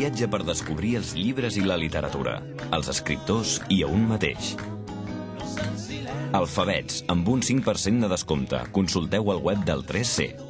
viatge per descobrir els llibres i la literatura, els escriptors i a un mateix. Alfabets, amb un 5% de descompte. Consulteu el web del 3C.